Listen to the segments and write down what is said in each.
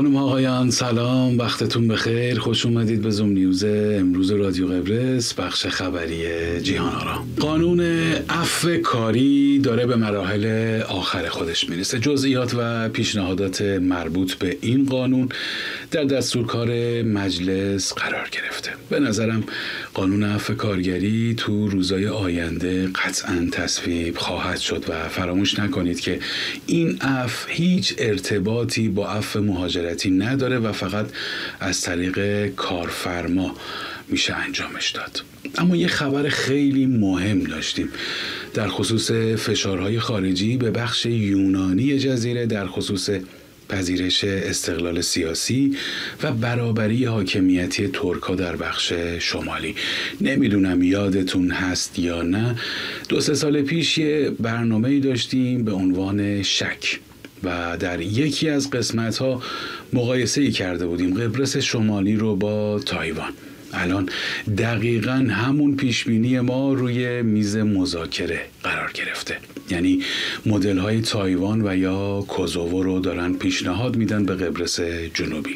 خانم آقایان سلام، وقتتون بخیر. خوش اومدید به زوم نیوز امروز رادیو قبرس، بخش خبری جیهان آرا. قانون عفو کاری داره به مراحل آخر خودش میرسه. جزئیات و پیشنهادات مربوط به این قانون در دستورکار مجلس قرار گرفته. به نظرم قانون عفو کارگری تو روزهای آینده قطعاً تصویب خواهد شد و فراموش نکنید که این عفو هیچ ارتباطی با عفو مهاجرتی نداره و فقط از طریق کارفرما میشه انجامش داد. اما یه خبر خیلی مهم داشتیم در خصوص فشارهای خارجی به بخش یونانی جزیره در خصوص پذیرش استقلال سیاسی و برابری حاکمیتی ترک‌ها در بخش شمالی. نمیدونم یادتون هست یا نه، 2-3 سال پیش یه برنامه‌ای داشتیم به عنوان شک و در یکی از قسمت‌ها مقایسه‌ای کرده بودیم قبرس شمالی رو با تایوان. الان دقیقاً همون پیشبینی ما روی میز مذاکره قرار گرفته، یعنی مدل‌های تایوان و یا کوزوو رو دارن پیشنهاد میدن به قبرس جنوبی.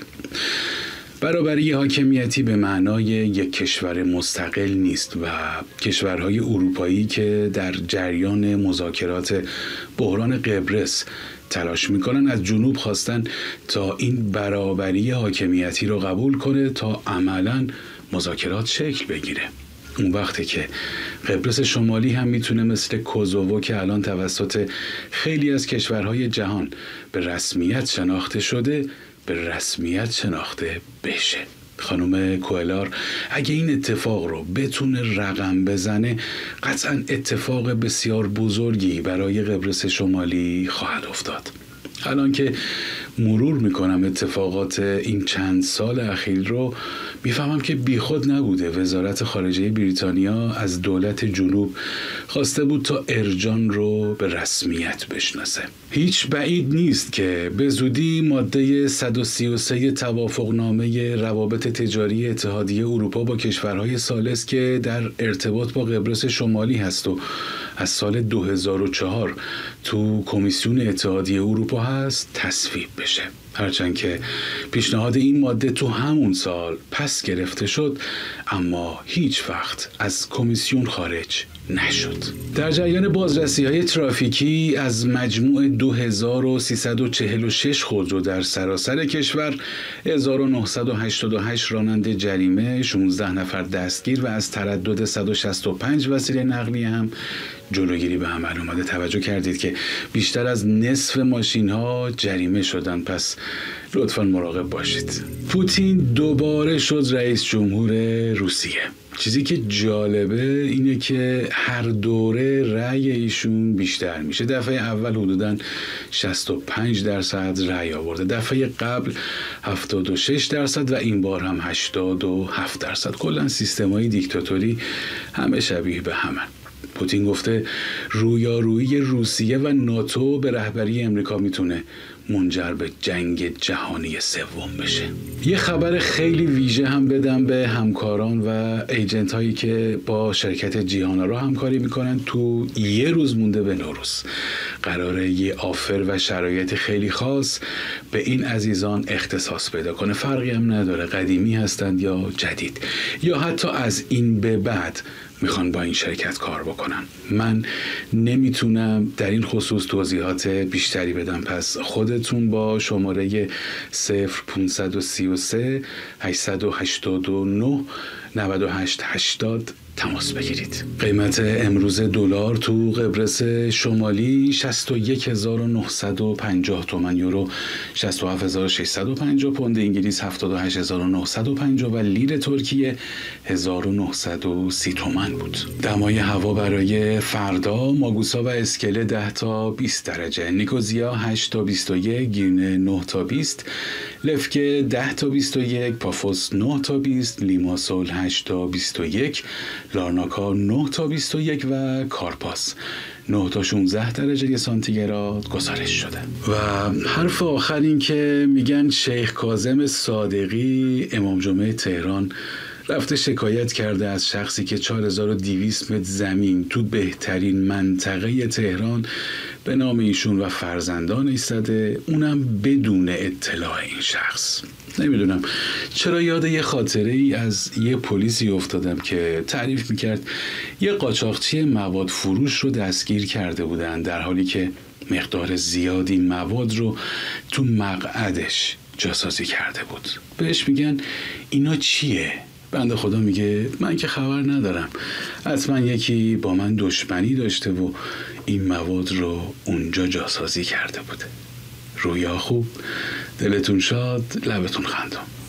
برابری حاکمیتی به معنای یک کشور مستقل نیست و کشورهای اروپایی که در جریان مذاکرات بحران قبرس تلاش میکنن از جنوب خواستن تا این برابری حاکمیتی رو قبول کنه تا عملاً مذاکرات شکل بگیره. اون وقته که قبرس شمالی هم میتونه مثل کوزوو که الان توسط خیلی از کشورهای جهان به رسمیت شناخته شده به رسمیت شناخته بشه. خانم کوهلار اگه این اتفاق رو بتونه رقم بزنه قطعاً اتفاق بسیار بزرگی برای قبرس شمالی خواهد افتاد. الان که مرور میکنم اتفاقات این چند سال اخیر رو میفهمم که بیخود نبوده. وزارت خارجه بریتانیا از دولت جنوب خواسته بود تا ارجان رو به رسمیت بشناسه. هیچ بعید نیست که به زودی ماده 133 توافقنامه روابط تجاری اتحادیه اروپا با کشورهای ثالث که در ارتباط با قبرس شمالی هست و از سال 2004 تو کمیسیون اتحادیه اروپا هست تصویب بشه. هرچند که پیشنهاد این ماده تو همون سال پس گرفته شد اما هیچ وقت از کمیسیون خارج نشد. در جریان بازرسی‌های ترافیکی از مجموع 2346 خودرو در سراسر کشور 1988 راننده جریمه، 16 نفر دستگیر و از تردد 165 وسیله نقلیه هم جلوگیری به عمل اومده. توجه کردید که بیشتر از نصف ماشین‌ها جریمه شدن، پس لطفاً مراقب باشید. پوتین دوباره شد رئیس جمهور روسیه. چیزی که جالبه اینه که هر دوره رأی ایشون بیشتر میشه. دفعه اول حدوداً 65% رأی آورده، دفعه قبل 76% و این بار هم 87%. کلاً سیستم‌های دیکتاتوری همه شبیه به همن. پوتین گفته رویارویی روسیه و ناتو به رهبری امریکا میتونه منجر به جنگ جهانی سوم بشه. یه خبر خیلی ویژه هم بدم به همکاران و ایجنت هایی که با شرکت جیهان آرا همکاری میکنن. تو یه روز مونده به نوروز قراره یه آفر و شرایط خیلی خاص به این عزیزان اختصاص پیدا کنه. فرقی هم نداره قدیمی هستند یا جدید یا حتی از این به بعد میخوان با این شرکت کار بکنن. من نمیتونم در این خصوص توضیحات بیشتری بدم، پس خودتون با شماره 0533 889 9880 تماس بگیرید. قیمت امروز دلار تو قبرس شمالی 61950 تومان، یورو 67650، پوند انگلیس 78950 و لیر ترکیه 1930 تومان بود. دمای هوا برای فردا ماگوسا و اسکله 10 تا 20 درجه، نیکوزیا 8 تا 21، گیرنه 9 تا 20، لفکه 10 تا 21، پافوس 9 تا 20، لیماسول 8 تا 21، لارناکا 9 تا 21 و کارپاس 9 تا 16 درجه سانتیگراد گزارش شده. و حرف آخر این که میگن شیخ کاظم صادقی امام جمعه تهران رفته شکایت کرده از شخصی که 4200 متر زمین تو بهترین منطقه تهران به نام ایشون و فرزندان ایستاده، اونم بدون اطلاع این شخص. نمیدونم چرا یاد یه خاطره ای از یه پلیسی افتادم که تعریف میکرد یه قاچاقچی مواد فروش رو دستگیر کرده بودن، در حالی که مقدار زیادی مواد رو تو مقعدش جاسازی کرده بود. بهش میگن اینا چیه؟ بنده خدا میگه من که خبر ندارم، حتما یکی با من دشمنی داشته و این مواد رو اونجا جاسازی کرده بوده. رویا خوب، دلتون شاد، لبتون خندان.